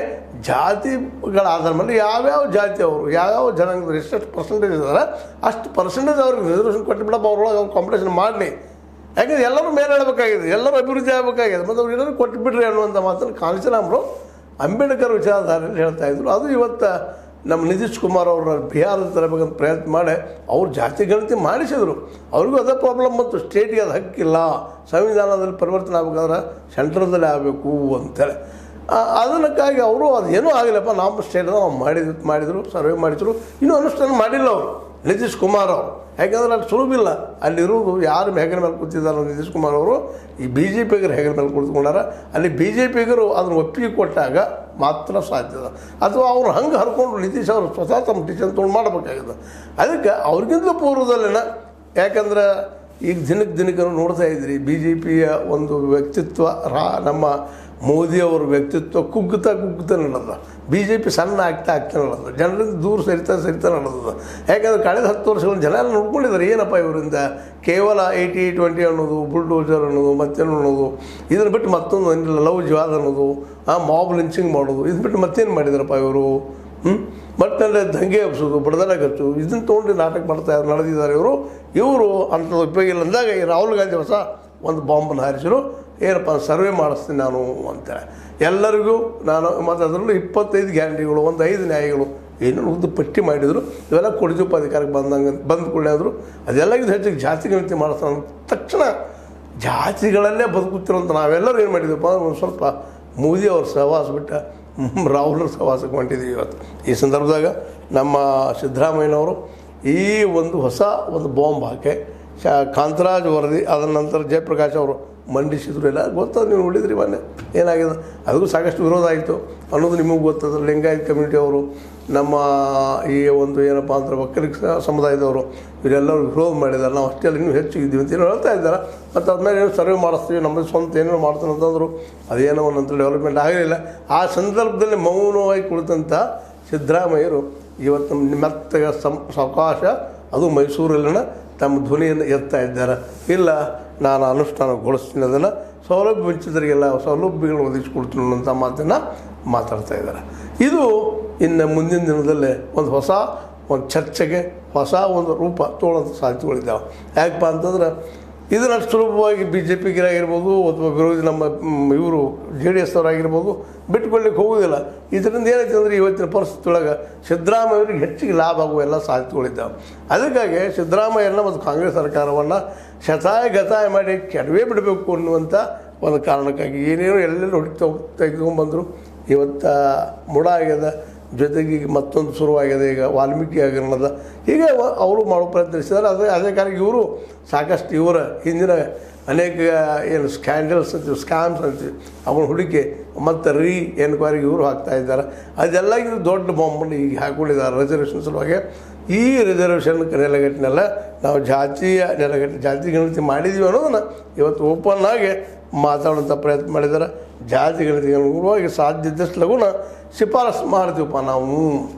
ಜಾತಿಗಳ ಆಧಾರ ಮೇಲೆ ಯಾವ್ಯಾವ ಜಾತಿ ಅವರು ಯಾವ್ಯಾವ ಜನಾಂಗದ ಎಷ್ಟೆಷ್ಟು ಪರ್ಸೆಂಟೇಜ್ ಇದ್ದಾರೆ ಅಷ್ಟು ಪರ್ಸೆಂಟೇಜ್ ಅವ್ರಿಗೆ ರಿಸರ್ವೇಷನ್ ಕೊಟ್ಟುಬಿಡಪ್ಪ, ಅವ್ರೊಳಗೆ ಅವ್ರು ಕಾಂಪಿಟೇಷನ್ ಮಾಡಲಿ. ಯಾಕಂದರೆ ಎಲ್ಲರೂ ಮೇಲೆ ಹೇಳಬೇಕಾಗಿದೆ, ಎಲ್ಲರೂ ಅಭಿವೃದ್ಧಿ ಆಗಬೇಕಾಗಿದೆ, ಮತ್ತು ಅವ್ರು ಎಲ್ಲರೂ ಕೊಟ್ಟುಬಿಡ್ರಿ ಅನ್ನುವಂಥ ಮಾತನ್ನು ಕಾಂಶಿರಾಮರು ಅಂಬೇಡ್ಕರ್ ವಿಚಾರಧಾರೆಯಲ್ಲಿ ಹೇಳ್ತಾಯಿದ್ರು. ಅದು ಇವತ್ತು ನಮ್ಮ ನಿತೀಶ್ ಕುಮಾರ್ ಅವರ ಬಿಹಾರದ ತರಬೇಕಂತ ಪ್ರಯತ್ನ ಮಾಡಿ ಅವ್ರು ಜಾತಿ ಗಣತಿ ಮಾಡಿಸಿದ್ರು. ಅವ್ರಿಗೂ ಅದೇ ಪ್ರಾಬ್ಲಮ್ ಮತ್ತು ಸ್ಟೇಟಿಗೆ ಅದು ಹಕ್ಕಿಲ್ಲ, ಸಂವಿಧಾನದಲ್ಲಿ ಪರಿವರ್ತನೆ ಆಗಬೇಕಾದ್ರೆ ಸೆಂಟ್ರದಲ್ಲಿ ಆಗಬೇಕು ಅಂತೇಳಿ. ಅದಕ್ಕಾಗಿ ಅವರು ಅದೇನೂ ಆಗಿಲ್ಲಪ್ಪ, ನಮ್ಮ ಸ್ಟೇಟಲ್ಲಿ ನಾವು ಮಾಡಿದರು, ಸರ್ವೆ ಮಾಡಿದ್ರು, ಇನ್ನೂ ಅನುಷ್ಠಾನ ಮಾಡಿಲ್ಲ ಅವರು ನಿತೀಶ್ ಕುಮಾರ್ ಅವರು. ಯಾಕೆಂದ್ರೆ ಅಲ್ಲಿ ಸುಲಭಿಲ್ಲ, ಅಲ್ಲಿರೋದು ಯಾರು ಹೆಗಲ ಮೇಲೆ ಕೂತಿದ್ದಾರೆ ನಿತೀಶ್ ಕುಮಾರ್ ಅವರು ಈ BJPಗರು ಹೆಗಲ ಮೇಲೆ ಕುಳಿತುಕೊಂಡಾರ. ಅಲ್ಲಿ BJPಗರು ಅದನ್ನು ಒಪ್ಪಿಗೆ ಕೊಟ್ಟಾಗ ಮಾತ್ರ ಸಾಧ್ಯದ, ಅಥವಾ ಅವ್ರು ಹಂಗೆ ಹರ್ಕೊಂಡು ನಿತೀಶ್ ಅವರು ಸ್ವತಃ ತಮ್ಮ ಡಿಸಿಷನ್ ತೊಗೊಂಡು ಮಾಡಬೇಕಾಗಿದೆ. ಅದಕ್ಕೆ ಅವ್ರಿಗಿಂತಲೂ ಪೂರ್ವದಲ್ಲಿನ, ಯಾಕಂದ್ರೆ ಈಗ ದಿನಕ್ಕೆ ನೋಡ್ತಾ ಇದ್ರಿ BJPಯ ಒಂದು ವ್ಯಕ್ತಿತ್ವ, ನಮ್ಮ ಮೋದಿಯವ್ರ ವ್ಯಕ್ತಿತ್ವ ಕುಗ್ಗುತ್ತಾ ನಡೆದ. BJP ಸಣ್ಣ ಆಗ್ತಾ ನಡೆದ, ಜನರಿಂದ ದೂರ ಸರಿತಾ ನಡೆದ. ಯಾಕಂದ್ರೆ ಕಳೆದ 10 ವರ್ಷಗಳ ಜನ ಎಲ್ಲ ನೋಡ್ಕೊಂಡಿದ್ದಾರೆ, ಏನಪ್ಪ ಇವರಿಂದ ಕೇವಲ 80-20 ಅನ್ನೋದು, ಬುಲ್ಡೋಜರ್ ಅನ್ನೋದು, ಮತ್ತೇನು ಅನ್ನೋದು, ಇದನ್ನು ಬಿಟ್ಟು ಮತ್ತೊಂದು ಏನಿಲ್ಲ, ಲವ್ ಜಿಹಾದ್ ಅನ್ನೋದು, ಮಾಬ್ ಲಿಂಚಿಂಗ್ ಮಾಡೋದು, ಇದು ಬಿಟ್ಟು ಮತ್ತೇನು ಮಾಡಿದಾರಪ್ಪ ಇವರು. ಮತ್ತಲ್ಲೇ ದಂಗೆ ಹಬ್ಸೋದು, ಬಡದನ ಖರ್ಚು, ಇದನ್ನು ತೊಗೊಂಡು ನಾಟಕ ನಡೆದಿದ್ದಾರೆ ಇವರು ಅಂಥದ್ದು ಉಪಯೋಗ ಇಲ್ಲ ಅಂದಾಗ ಈ ರಾಹುಲ್ ಗಾಂಧಿ ಹೊಸ ಒಂದು ಬಾಂಬನ್ನು ಹಾರಿಸಿರು. ಏನಪ್ಪ ಸರ್ವೆ ಮಾಡಿಸ್ತೀನಿ ನಾನು ಅಂತೇಳಿ ಎಲ್ಲರಿಗೂ ನಾನು, ಮತ್ತು ಅದರಲ್ಲೂ 25 ಗ್ಯಾರಂಟಿಗಳು, ಒಂದು 5 ನ್ಯಾಯಗಳು ಏನೋ ಉದ್ದು ಪಟ್ಟಿ ಮಾಡಿದರು. ಇವೆಲ್ಲ ಕೊಡ್ತೀವಪ್ಪ ಅಧಿಕಾರಕ್ಕೆ ಬಂದ ಕೂಡಲೇ ಆದರು. ಅದೆಲ್ಲ ಇದು ಹೆಚ್ಚಿಗೆ ಜಾತಿ ಗಣತಿ ಮಾಡಿಸ್ತಾನೆ ತಕ್ಷಣ ಜಾತಿಗಳಲ್ಲೇ ಬದುಕುತ್ತಿರೋಂಥ ನಾವೆಲ್ಲರೂ ಏನು ಮಾಡಿದ್ವಪ್ಪ, ಒಂದು ಸ್ವಲ್ಪ ಮೋದಿ ಅವ್ರ ಸಹವಾಸ ಬಿಟ್ಟು ರಾಹುಲ್ ಸಹವಾಸಕ್ಕೆ ಹೊಂಟಿದ್ದೀವಿ ಇವತ್ತು. ಈ ಸಂದರ್ಭದಾಗ ನಮ್ಮ ಸಿದ್ದರಾಮಯ್ಯನವರು ಈ ಒಂದು ಹೊಸ ಒಂದು ಬಾಂಬ್ ಹಾಕಿ ಕಾಂತರಾಜ್ ವರದಿ, ಅದರ ನಂತರ ಜಯಪ್ರಕಾಶ್ ಅವರು ಮಂಡಿಸಿದ್ರು. ಎಲ್ಲ ಗೊತ್ತದ, ನೀವು ನೋಡಿದ್ರಿ ಮೊನ್ನೆ ಏನಾಗಿದೆ. ಅದಕ್ಕೂ ಸಾಕಷ್ಟು ವಿರೋಧ ಆಯಿತು ಅನ್ನೋದು ನಿಮಗೂ ಗೊತ್ತದ. ಲಿಂಗಾಯತ್ ಕಮ್ಯುನಿಟಿ ಅವರು, ನಮ್ಮ ಈ ಒಂದು ಏನಪ್ಪ ಅಂದ್ರೆ ಒಕ್ಕಲಿಗ ಸಮುದಾಯದವರು, ಇವರೆಲ್ಲರೂ ವಿರೋಧ ಮಾಡಿದ್ದಾರೆ. ನಾವು ಅಷ್ಟೆಲ್ಲ ಇನ್ನೂ ಹೆಚ್ಚಿಗಿದ್ದೀವಿ ಅಂತ ಏನೋ ಹೇಳ್ತಾ ಇದ್ದಾರೆ. ಮತ್ತು ಅದ್ಮೇಲೆ ಏನೋ ಸರ್ವೆ ಮಾಡಿಸ್ತೀವಿ, ನಮ್ಮದು ಸ್ವಂತ ಏನೇನೋ ಮಾಡ್ತಾನೆ ಅಂತಂದರು. ಅದೇನೋ ಒಂದಂತ ಡೆವಲಪ್ಮೆಂಟ್ ಆಗಲಿಲ್ಲ. ಆ ಸಂದರ್ಭದಲ್ಲಿ ಮೌನವಾಗಿ ಕುಳಿತಂಥ ಸಿದ್ದರಾಮಯ್ಯರು ಇವತ್ತು ಮೆತ್ತಗ ಸಾವಕಾಶ, ಅದು ಮೈಸೂರಲ್ಲಿನ ತಮ್ಮ ಧ್ವನಿಯನ್ನು ಎತ್ತಾ ಇದ್ದಾರೆ. ಇಲ್ಲ ನಾನು ಅನುಷ್ಠಾನಗೊಳಿಸ್ತೀನಿ, ಅದನ್ನು ಸೌಲಭ್ಯ ವಂಚಿತರಿಗೆಲ್ಲ ಸೌಲಭ್ಯಗಳನ್ನು ಒದಗಿಸ್ಕೊಡ್ತೀನಿ ಅನ್ನೋಂಥ ಮಾತನ್ನು ಮಾತಾಡ್ತಾ ಇದ್ದಾರೆ. ಇದು ಇನ್ನು ಮುಂದಿನ ದಿನದಲ್ಲೇ ಒಂದು ಚರ್ಚೆಗೆ ಹೊಸ ಒಂದು ರೂಪ ತೊಗೊಳ್ಳೋಂಥ ಸಾಧ್ಯತೆಗಳಿದ್ದಾವೆ. ಯಾಕಪ್ಪ ಅಂತಂದ್ರೆ ಇದನ್ನು ಅಷ್ಟು ಸುಲಭವಾಗಿ BJPಗಿರಾಗಿರ್ಬೋದು ಅಥವಾ ವಿರೋಧಿ ನಮ್ಮ ಇವರು JDS ಅವರಾಗಿರ್ಬೋದು ಬಿಟ್ಕೊಳ್ಳಿಕ್ಕೆ ಹೋಗೋದಿಲ್ಲ. ಇದರಿಂದ ಏನೈತೆ ಅಂದರೆ ಇವತ್ತಿನ ಪರಿಸ್ಥಿತಿ ಒಳಗೆ ಸಿದ್ದರಾಮಯ್ಯವರಿಗೆ ಹೆಚ್ಚಿಗೆ ಲಾಭ ಆಗುವ ಎಲ್ಲ ಸಾಧ್ಯತೆಗಳಿದ್ದಾವೆ. ಅದಕ್ಕಾಗಿ ಸಿದ್ದರಾಮಯ್ಯನ ಮತ್ತು ಕಾಂಗ್ರೆಸ್ ಸರ್ಕಾರವನ್ನು ಶತಾಯ ಮಾಡಿ ಕೆಡವೇ ಬಿಡಬೇಕು ಅನ್ನುವಂಥ ಒಂದು ಕಾರಣಕ್ಕಾಗಿ ಏನೇನೋ ಎಲ್ಲೆಲ್ಲೂ ತೆಗೆದುಕೊಂಡ್ಬಂದರು. ಇವತ್ತು ಮುಡ ಆಗ್ಯದ, ಜೊತೆಗೆ ಈಗ ಮತ್ತೊಂದು ಶುರುವಾಗಿದೆ, ಈಗ ವಾಲ್ಮೀಕಿ ಹಗರಣದ, ಹೀಗೆ ಅವರು ಮಾಡೋ ಪ್ರಯತ್ನಿಸಿದ್ದಾರೆ. ಅದೇ ಕಾರಣ ಇವರು ಸಾಕಷ್ಟು ಇವರ ಹಿಂದಿನ ಅನೇಕ ಏನು ಸ್ಕ್ಯಾಂಡಲ್ಸ್ ಅಂತೀವಿ, ಸ್ಕ್ಯಾಮ್ಸ್ ಅಂತೀವಿ, ಅವನ ಹುಡುಕಿ ಮತ್ತು ಎನ್ಕ್ವೈರಿಗೆ ಇವರು ಹಾಕ್ತಾಯಿದ್ದಾರೆ. ಅದೆಲ್ಲ ಇದು ದೊಡ್ಡ ಬಾಂಬನ್ನು ಈಗ ಹಾಕ್ಕೊಂಡಿದ್ದಾರೆ ರಿಸರ್ವೇಷನ್ ಸಲುವಾಗಿ. ಈ ರಿಸರ್ವೇಷನ್ ನೆಲೆಗಟ್ಟಿನೆಲ್ಲ ನಾವು ಜಾತಿ ಗಣತಿ ಮಾಡಿದ್ದೀವಿ ಅನ್ನೋದನ್ನು ಇವತ್ತು ಓಪನ್ ಆಗಿ ಮಾತಾಡೋಂಥ ಪ್ರಯತ್ನ ಮಾಡಿದ್ದಾರೆ. ಜಾತಿ ಗಣತಿಗೆ ಅನುಗುಣವಾಗಿ ಸಾಧ್ಯದಷ್ಟು ಲಗುನ ಶಿಫಾರಸು ಮಾಡ್ತೀವಪ್ಪ ನಾವು.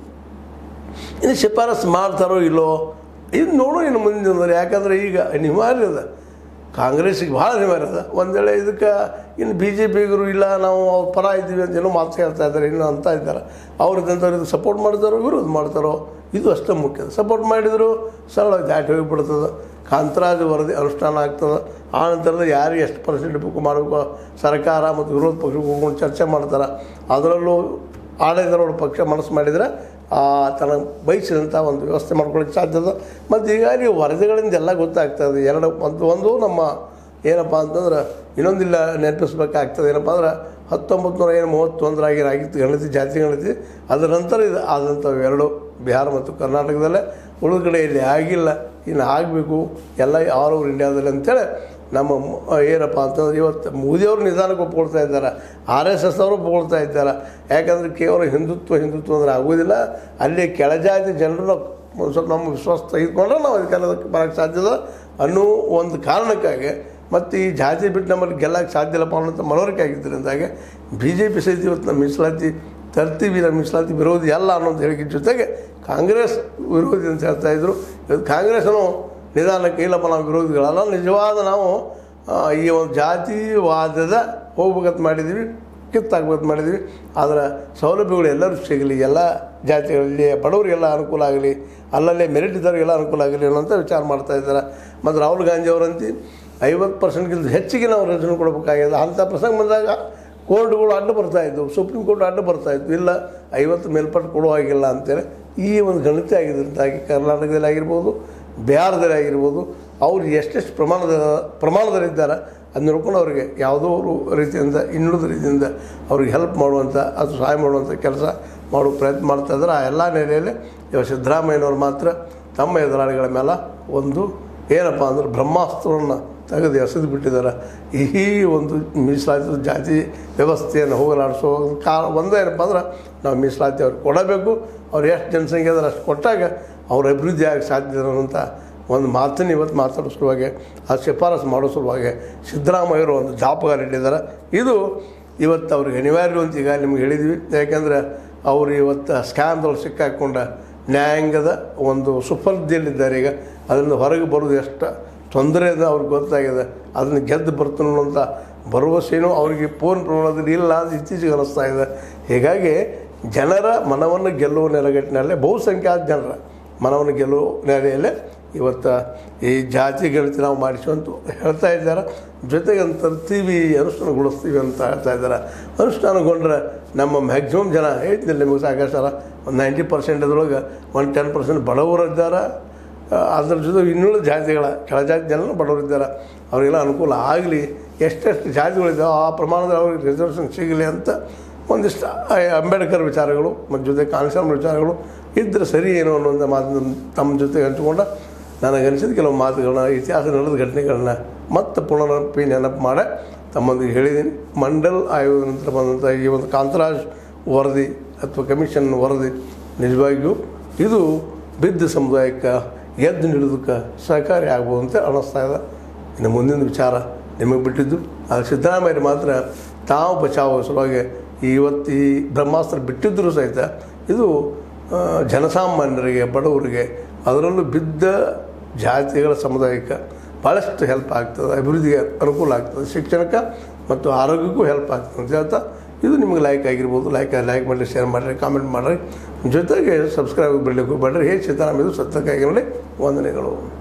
ಇನ್ನು ಶಿಫಾರಸು ಮಾಡ್ತಾರೋ ಇಲ್ಲೋ ಇದು ನೋಡೋ ಇನ್ನು ಮುಂದಿನ ದಿನದಲ್ಲಿ. ಯಾಕಂದರೆ ಈಗ ಅನಿವಾರ್ಯ ಅದ, ಕಾಂಗ್ರೆಸ್ಸಿಗೆ ಭಾಳ ಅನಿವಾರ್ಯ ಅದ. ಒಂದು ವೇಳೆ ಇದಕ್ಕೆ ಇನ್ನು BJPಗರು ಇಲ್ಲ ನಾವು ಅವ್ರ ಪರ ಇದ್ದೀವಿ ಅಂತ ಏನೋ ಮಾತು ಹೇಳ್ತಾ ಇದ್ದಾರೆ, ಇನ್ನೂ ಅಂತ ಇದ್ದಾರೆ. ಅವ್ರದ್ದಂಥವ್ರು ಇದಕ್ಕೆ ಸಪೋರ್ಟ್ ಮಾಡ್ತಾರೋ ವಿರೋಧ ಮಾಡ್ತಾರೋ ಇದು ಅಷ್ಟೇ ಮುಖ್ಯ. ಸಪೋರ್ಟ್ ಮಾಡಿದರೂ ಸರಳವಾಗಿ ದಾಟಿ ಹೋಗಿಬಿಡ್ತದೆ. ಕಾಂತರಾಜ್ ವರದಿ ಅನುಷ್ಠಾನ ಆಗ್ತದೆ. ಆ ನಂತರದ ಯಾರಿಗೆ ಎಷ್ಟು ಪರ್ಸೆಂಟ್ ಬೇಕು ಮಾಡಬೇಕು ಸರ್ಕಾರ ಮತ್ತು ವಿರೋಧ ಪಕ್ಷಕ್ಕೆ ಹೋಗ್ಕೊಂಡು ಚರ್ಚೆ ಮಾಡ್ತಾರೆ. ಅದರಲ್ಲೂ ಆಡಳಿತಾರೂಢ ಪಕ್ಷ ಮನಸ್ಸು ಮಾಡಿದರೆ ತನಗೆ ಬಯಸಿದಂಥ ಒಂದು ವ್ಯವಸ್ಥೆ ಮಾಡ್ಕೊಳ್ಳೋಕ್ಕೆ ಸಾಧ್ಯದ. ಮತ್ತು ಈಗ ನೀವು ವರದಿಗಳಿಂದ ಎಲ್ಲ ಗೊತ್ತಾಗ್ತದೆ. ಒಂದು ನಮ್ಮ ಏನಪ್ಪ ಅಂತಂದ್ರೆ ಇನ್ನೊಂದಿಲ್ಲ ನೆನಪಿಸ್ಬೇಕಾಗ್ತದೆ. ಏನಪ್ಪ ಅಂದ್ರೆ 1931 ಆಗಿತ್ತು ಗಣತಿ, ಜಾತಿ ಗಣತಿ. ಅದರ ನಂತರ ಇದು ಆದಂಥವು ಎರಡು ಬಿಹಾರ ಮತ್ತು ಕರ್ನಾಟಕದಲ್ಲೇ, ಉಳಿದ ಕಡೆ ಇಲ್ಲಿ ಆಗಿಲ್ಲ. ಇನ್ನು ಆಗಬೇಕು ಎಲ್ಲ ಆಲ್ ಓವರ್ ಇಂಡಿಯಾದಲ್ಲಿ ಅಂತೇಳಿ ನಮ್ಮ ಏನಪ್ಪ ಅಂತಂದ್ರೆ ಇವತ್ತು ಮೋದಿಯವರು ನಿಧಾನಕ್ಕೆ ಒಪ್ಕೊಳ್ತಾ ಇದ್ದಾರೆ, RSS ಅವರು ಒಪ್ಕೊಳ್ತಾ ಇದ್ದಾರೆ. ಯಾಕಂದರೆ ಕೇವಲ ಹಿಂದುತ್ವ ಅಂದರೆ ಆಗೋದಿಲ್ಲ. ಅಲ್ಲಿ ಕೆಳಜಾತಿ ಜನರನ್ನ ಸ್ವಲ್ಪ ನಮ್ಮ ವಿಶ್ವಾಸ ತೆಗೆದುಕೊಂಡ್ರೆ ನಾವು ಅದಕ್ಕೆ ಬರೋಕ್ಕೆ ಸಾಧ್ಯದ ಅನ್ನೋ ಒಂದು ಕಾರಣಕ್ಕಾಗಿ ಮತ್ತು ಈ ಜಾತಿ ಬಿಟ್ಟು ನಮ್ಮಲ್ಲಿ ಗೆಲ್ಲಕ್ಕೆ ಸಾಧ್ಯ ಇಲ್ಲಪ್ಪ ಅನ್ನೋಂಥ ಮನವರಿಕೆ ಆಗಿದ್ದರಿಂದಾಗೆ BJP ಸಹಿತ ಇವತ್ತು ನಮ್ಮ ಮೀಸಲಾತಿ ತರ್ತೀವಿ, ನಮ್ಮ ಮೀಸಲಾತಿ ವಿರೋಧಿ ಅಲ್ಲ ಅನ್ನೋದು ಹೇಳಿಕೆ ಜೊತೆಗೆ ಕಾಂಗ್ರೆಸ್ ವಿರೋಧಿ ಅಂತ ಹೇಳ್ತಾಯಿದ್ರು. ಇವತ್ತು ಕಾಂಗ್ರೆಸ್ಸನ್ನು ನಿಧಾನಕ್ಕೆ ಇಲ್ಲಪ್ಪ ನಾವು ವಿರೋಧಿಗಳಲ್ಲ, ನಿಜವಾದ ನಾವು ಈ ಒಂದು ಜಾತಿವಾದದ ಹೋಗ್ಬೇಕಂತ ಮಾಡಿದ್ದೀವಿ, ಕಿತ್ತಾಗ್ಬೇಕಂತ ಮಾಡಿದ್ದೀವಿ. ಆದರೆ ಸೌಲಭ್ಯಗಳು ಎಲ್ಲರೂ ಸಿಗಲಿ, ಎಲ್ಲ ಜಾತಿಗಳಲ್ಲಿ ಬಡವರಿಗೆಲ್ಲ ಅನುಕೂಲ ಆಗಲಿ, ಅಲ್ಲಲ್ಲೇ ಮೆರಿಟ್ ಇದ್ದವ್ರಿಗೆಲ್ಲ ಅನುಕೂಲ ಆಗಲಿ ಅನ್ನೋಂಥ ವಿಚಾರ ಮಾಡ್ತಾಯಿದ್ದಾರೆ. ಮತ್ತು ರಾಹುಲ್ ಗಾಂಧಿ ಅವರಂತೆ 50%ಗಿಂತ ಹೆಚ್ಚಿಗೆ ನಾವು ರಿಸರ್ವೇಷನ್ ಕೊಡಬೇಕಾಗಿದೆ. ಅಂಥ ಪ್ರಸಂಗ ಬಂದಾಗ ಕೋರ್ಟ್ಗಳು ಅಡ್ಡು ಬರ್ತಾಯಿದ್ವು, ಸುಪ್ರೀಂ ಕೋರ್ಟ್ ಅಡ್ಡು ಬರ್ತಾಯಿತ್ತು. ಇಲ್ಲ 50 ಮೇಲ್ಪಟ್ಟು ಕೊಡೋ ಹಾಗಿಲ್ಲ ಅಂತೇಳಿ ಈ ಒಂದು ಗಣತಿ ಆಗಿದ್ದರಿಂದಾಗಿ ಕರ್ನಾಟಕದಲ್ಲಿ ಆಗಿರ್ಬೋದು, ಬಿಹಾರದಲ್ಲಿ ಆಗಿರ್ಬೋದು, ಅವ್ರು ಎಷ್ಟೆಷ್ಟು ಪ್ರಮಾಣದಲ್ಲಿದ್ದಾರೆ ಅದು ನೋಡ್ಕೊಂಡು ಅವ್ರಿಗೆ ಯಾವುದೋ ರೀತಿಯಿಂದ ಇನ್ನುಳಿದ ರೀತಿಯಿಂದ ಅವ್ರಿಗೆ ಹೆಲ್ಪ್ ಮಾಡುವಂಥ ಅಥವಾ ಸಹಾಯ ಮಾಡುವಂಥ ಕೆಲಸ ಮಾಡೋ ಪ್ರಯತ್ನ ಮಾಡ್ತಾಯಿದ್ದಾರೆ. ಆ ಎಲ್ಲ ನೆಲೆಯಲ್ಲಿ ಇವಾಗ ಸಿದ್ದರಾಮಯ್ಯನವ್ರು ಮಾತ್ರ ತಮ್ಮ ಎದುರಾಳಿಗಳ ಮೇಲೆ ಒಂದು ಏನಪ್ಪ ಅಂದ್ರೆ ಬ್ರಹ್ಮಾಸ್ತ್ರವನ್ನು ತೆಗೆದು ಎಸೆದು ಬಿಟ್ಟಿದ್ದಾರೆ. ಈ ಒಂದು ಮೀಸಲಾತಿ ಜಾತಿ ವ್ಯವಸ್ಥೆಯನ್ನು ಹೋಗಲಾಡಿಸೋ ಒಂದೇ ಏನಪ್ಪ ಅಂದ್ರೆ ನಾವು ಮೀಸಲಾತಿ ಅವ್ರಿಗೆ ಕೊಡಬೇಕು. ಅವ್ರು ಎಷ್ಟು ಜನಸಂಖ್ಯೆ ಅದ್ರೆ ಅಷ್ಟು ಕೊಟ್ಟಾಗ ಅವ್ರ ಅಭಿವೃದ್ಧಿ ಆಗಿ ಸಾಧ್ಯ ಅನ್ನೋಂಥ ಒಂದು ಮಾತನ್ನು ಇವತ್ತು ಮಾತಾಡೋ ಸಲುವಾಗಿ, ಆ ಶಿಫಾರಸು ಮಾಡೋ ಸಲುವಾಗಿ ಸಿದ್ದರಾಮಯ್ಯರು ಒಂದು ಜಾಪಗಾರ ಇಟ್ಟಿದ್ದಾರೆ. ಇದು ಇವತ್ತು ಅವ್ರಿಗೆ ಅನಿವಾರ್ಯ ಅಂತ ಈಗ ನಿಮ್ಗೆ ಹೇಳಿದ್ವಿ. ಯಾಕೆಂದರೆ ಅವರು ಇವತ್ತು ಸ್ಕ್ಯಾಮ್ದಲ್ಲಿ ಸಿಕ್ಕಾಕೊಂಡ ನ್ಯಾಯಾಂಗದ ಒಂದು ಸುಫಲದಲ್ಲಿದ್ದಾರೆ. ಈಗ ಅದರಿಂದ ಹೊರಗೆ ಬರೋದು ಎಷ್ಟು ತೊಂದರೆ ಇದೆ ಅವ್ರಿಗೆ ಗೊತ್ತಾಗಿದೆ. ಅದನ್ನು ಗೆದ್ದು ಬರ್ತಾನೆ ಅನ್ನೋಂಥ ಭರವಸೆಯೂ ಅವರಿಗೆ ಪೂರ್ಣ ಪ್ರಮಾಣದಲ್ಲಿ ಇಲ್ಲ ಅಂತ ಇತ್ತೀಚೆಗೆ ಅನ್ನಿಸ್ತಾ ಇದೆ. ಹೀಗಾಗಿ ಜನರ ಮನವನ್ನು ಗೆಲ್ಲುವ ನೆಲೆಗಟ್ಟಿನಲ್ಲೇ, ಬಹುಸಂಖ್ಯಾತ ಜನರ ಮನವನ್ನು ಗೆಲ್ಲುವ ನೆಲೆಯಲ್ಲೇ ಇವತ್ತು ಈ ಜಾತಿ ಗಣತಿ ನಾವು ಮಾಡಿಸುವಂತೂ ಹೇಳ್ತಾ ಇದ್ದಾರೆ. ಜೊತೆಗೆ ಅಂತ ತರ್ತೀವಿ, ಅನುಷ್ಠಾನಗೊಳಿಸ್ತೀವಿ ಅಂತ ಹೇಳ್ತಾ ಇದ್ದಾರೆ. ಅನುಷ್ಠಾನಗೊಂಡ್ರೆ ನಮ್ಮ ಮ್ಯಾಕ್ಸಿಮಮ್ ಜನ ಹೇಳ್ತಿಲ್ಲ ನಿಮಗೆ ಸಾಕಷ್ಟು ಒಂದು 90% ಅದರೊಳಗೆ 10% ಬಡವರಿದ್ದಾರೆ. ಅದರ ಜೊತೆ ಇನ್ನುಳಿದ ಜಾತಿಗಳ ಕೆಳಜಾತಿ ಜನ ಬಡವರಿದ್ದಾರೆ. ಅವರಿಗೆಲ್ಲ ಅನುಕೂಲ ಆಗಲಿ, ಎಷ್ಟೆಷ್ಟು ಜಾತಿಗಳಿದ್ದಾವೆ ಆ ಪ್ರಮಾಣದಲ್ಲಿ ಅವ್ರಿಗೆ ರಿಸರ್ವೇಷನ್ ಸಿಗಲಿ ಅಂತ ಒಂದಿಷ್ಟು ಅಂಬೇಡ್ಕರ್ ವಿಚಾರಗಳು ಮತ್ತು ಜೊತೆ ಕಾನ್ಸರ್ನ್ ವಿಚಾರಗಳು ಇದ್ದರೆ ಸರಿ ಏನೋ ಅನ್ನೋ ಮಾತನ್ನು ತಮ್ಮ ಜೊತೆ ಹಂಚಿಕೊಂಡ ನನಗನ್ನಿಸಿದ ಕೆಲವು ಮಾತುಗಳನ್ನ, ಇತಿಹಾಸ ನಡೆದ ಘಟನೆಗಳನ್ನ ಮತ್ತೆ ಪುನರಪಿ ನೆನಪು ಮಾಡಿ ತಮ್ಮೊಂದಿಗೆ ಹೇಳಿದ್ದೀನಿ. ಮಂಡಲ್ ಆಯೋಗದ ನಂತರ ಬಂದಂಥ ಈ ಒಂದು ಕಾಂತರಾಜ್ ವರದಿ ಅಥವಾ ಕಮಿಷನ್ ವರದಿ ನಿಜವಾಗಿಯೂ ಇದು ಬಿದ್ದ ಸಮುದಾಯಕ್ಕೆ ಎದ್ದು ನಿಲ್ಲೋದಕ್ಕೆ ಸಹಕಾರಿ ಆಗ್ಬೋದು ಅಂತ ಅನ್ನಿಸ್ತಾ ಇದೆ. ಇನ್ನು ಮುಂದಿನ ವಿಚಾರ ನಿಮಗೆ ಬಿಟ್ಟಿದ್ದು. ಅದು ಸಿದ್ದರಾಮಯ್ಯ ಮಾತ್ರ ತಾವು ಬಚಾವ ಸಲುವಾಗಿ ಇವತ್ತು ಈ ಬ್ರಹ್ಮಾಸ್ತ್ರ ಬಿಟ್ಟಿದ್ದರೂ ಸಹಿತ ಇದು ಜನಸಾಮಾನ್ಯರಿಗೆ, ಬಡವರಿಗೆ, ಅದರಲ್ಲೂ ಬಿದ್ದ ಜಾತಿಗಳ ಸಮುದಾಯಕ್ಕೆ ಭಾಳಷ್ಟು ಹೆಲ್ಪ್ ಆಗ್ತದೆ, ಅಭಿವೃದ್ಧಿಗೆ ಅನುಕೂಲ ಆಗ್ತದೆ, ಶಿಕ್ಷಣಕ್ಕೆ ಮತ್ತು ಆರೋಗ್ಯಕ್ಕೂ ಹೆಲ್ಪ್ ಆಗ್ತದೆ ಅಂತ ಹೇಳ್ತಾ ಇದು ನಿಮಗೆ ಲೈಕ್ ಆಗಿರ್ಬೋದು. ಲೈಕ್ ಮಾಡಿರಿ, ಶೇರ್ ಮಾಡಿರಿ, ಕಾಮೆಂಟ್ ಮಾಡಿರಿ, ಜೊತೆಗೆ ಸಬ್ಸ್ಕ್ರೈಬ್ ಬಿಡಲಿಕ್ಕೆ ಬೇಡ್ರಿ. ಹೇ ಸೀತಾರಾಮ್, ಇದು ಸತ್ಯಕ್ಕಾಗಿ ವಂದನೆಗಳು.